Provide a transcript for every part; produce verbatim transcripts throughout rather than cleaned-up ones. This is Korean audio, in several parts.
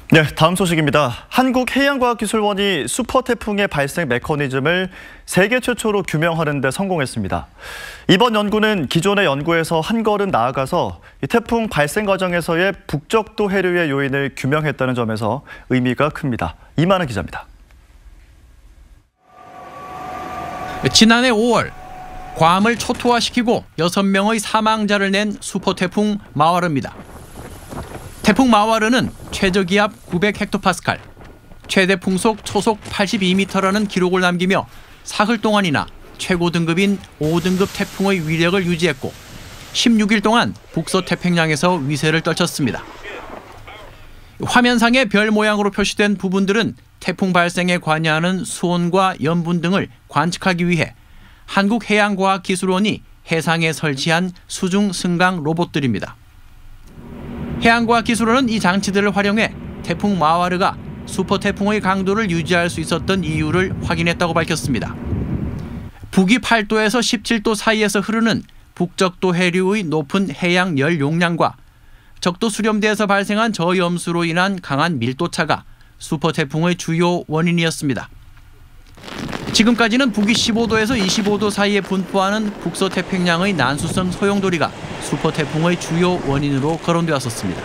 네, 다음 소식입니다. 한국해양과학기술원이 슈퍼태풍의 발생 메커니즘을 세계 최초로 규명하는 데 성공했습니다. 이번 연구는 기존의 연구에서 한 걸음 나아가서 태풍 발생 과정에서의 북적도 해류의 요인을 규명했다는 점에서 의미가 큽니다. 이만은 기자입니다. 지난해 오월 괌을 초토화시키고 여섯 명의 사망자를 낸 슈퍼태풍 마와르입니다. 태풍 마와르는 최저기압 구백 헥토파스칼, 최대 풍속 초속 팔십이 미터라는 기록을 남기며 사흘 동안이나 최고 등급인 오 등급 태풍의 위력을 유지했고 십육 일 동안 북서태평양에서 위세를 떨쳤습니다. 화면상의 별 모양으로 표시된 부분들은 태풍 발생에 관여하는 수온과 염분 등을 관측하기 위해 한국해양과학기술원이 해상에 설치한 수중 승강 로봇들입니다. 해양과학기술원은 이 장치들을 활용해 태풍 마와르가 슈퍼태풍의 강도를 유지할 수 있었던 이유를 확인했다고 밝혔습니다. 북위 팔 도에서 십칠 도 사이에서 흐르는 북적도 해류의 높은 해양 열 용량과 적도 수렴대에서 발생한 저염수로 인한 강한 밀도차가 슈퍼태풍의 주요 원인이었습니다. 지금까지는 북위 십오 도에서 이십오 도 사이에 분포하는 북서태평양의 난수성 소용돌이가 슈퍼태풍의 주요 원인으로 거론되었었습니다.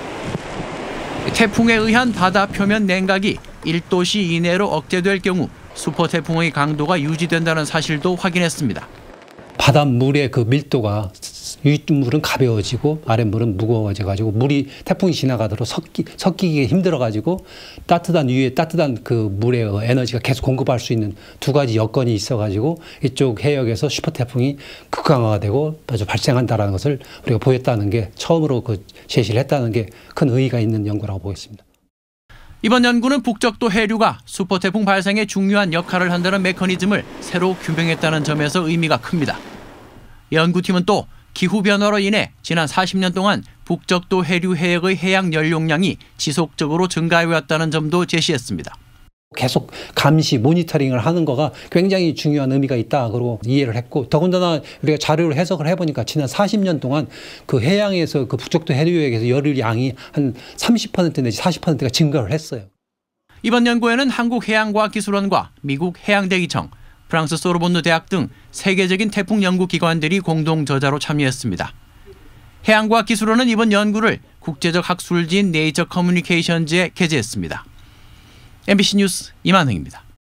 태풍에 의한 바다 표면 냉각이 일 도씨 이내로 억제될 경우 슈퍼태풍의 강도가 유지된다는 사실도 확인했습니다. 바닷물의 그 밀도가 윗물은 가벼워지고 아랫물은 무거워져가지고 물이 태풍이 지나가도록 섞이, 섞이기 힘들어가지고 따뜻한 위에 따뜻한 그 물의 에너지가 계속 공급할 수 있는 두 가지 여건이 있어가지고 이쪽 해역에서 슈퍼태풍이 극강화가 되고 아주 발생한다는 것을 우리가 보였다는 게 처음으로 그 제시를 했다는 게 큰 의의가 있는 연구라고 보겠습니다. 이번 연구는 북적도 해류가 슈퍼태풍 발생에 중요한 역할을 한다는 메커니즘을 새로 규명했다는 점에서 의미가 큽니다. 연구팀은 또 기후변화로 인해 지난 사십 년 동안 북적도 해류 해역의 해양 연용량이 지속적으로 증가해왔다는 점도 제시했습니다. 계속 감시, 모니터링을 하는 거가 굉장히 중요한 의미가 있다. 그러고 이해를 했고 더군다나 우리가 자료를 해석을 해보니까 지난 사십 년 동안 그 해양에서 그 북적도 해류역에서 열의 양이 한 삼십 퍼센트 내지 사십 퍼센트가 증가를 했어요. 이번 연구에는 한국해양과학기술원과 미국 해양대기청, 프랑스 소르본느 대학 등 세계적인 태풍 연구 기관들이 공동 저자로 참여했습니다. 해양과학기술원은 이번 연구를 국제적 학술지인 네이처 커뮤니케이션즈에 게재했습니다. 엠비씨 뉴스 이만흥입니다.